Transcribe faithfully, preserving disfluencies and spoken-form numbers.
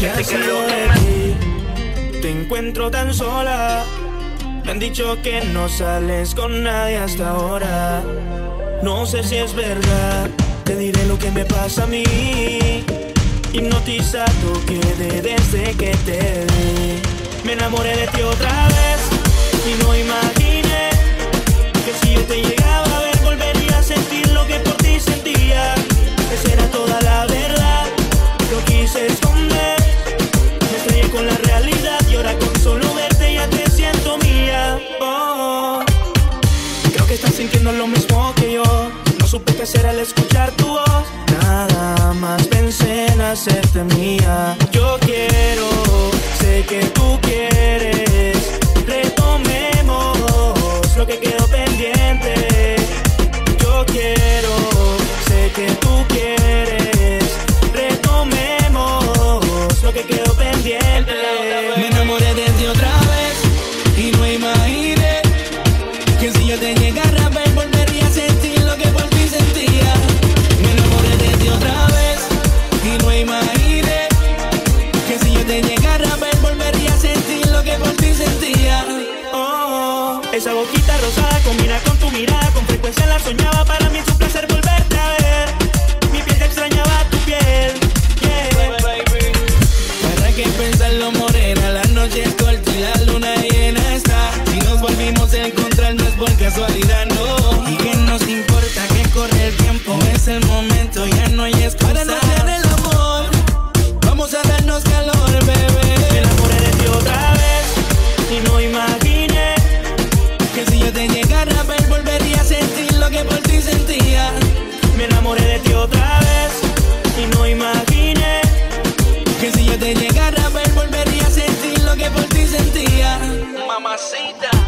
Fíjate que lo que más te encuentro tan sola. Me han dicho que no sales con nadie hasta ahora. No sé si es verdad, te diré lo que me pasa a mí. Hipnotizado quedé desde que te vi. Me enamoré de ti otra vez y no imaginé que si yo te llegaba a ver volvería a sentir lo que por ti sentía. Esa era toda la verdad, lo quise esconder. Me estrellé con la realidad y ahora con solo verte ya te siento mía. Oh, creo que estás sintiendo lo mismo que yo. No supe qué hacer al escuchar tu voz. Nada más pensé en hacerte mía. Yo quiero, sé que tú quieres. Retomemos lo que quedó pendiente. Yo quiero, sé que tú quieres. Retomemos lo que quedó pendiente. Me enamoré de ti otra vez y no imaginé que si yo te llegara a ver volvería a sentir lo que por ti sentía. Me enamoré de ti otra vez y no imaginé que si yo te llegara a ver volvería a sentir lo que por ti sentía. Oh, esa boquita rosada combina con tu mirada, con frecuencia la soñaba. Para mí es un placer volverte a ver. Mi piel te extrañaba tu piel, yeah. ¿Para qué pensarlo, morena? La noche es corta y la luna llena está. Si nos volvimos a encontrar no es por casualidad, no. ¿Y qué nos importa que corre el tiempo? Es el momento, ya no hay excusa. Para no hacer el amor, vamos a darnos calor, bebé. Me enamoré de ti otra vez y no imaginé que si yo te llegara a ver volvería a sentir lo que por ti sentía. Me enamoré de ti otra vez y no imaginé que si yo te llegara a ver volvería a sentir lo que por ti sentía. Mamacita.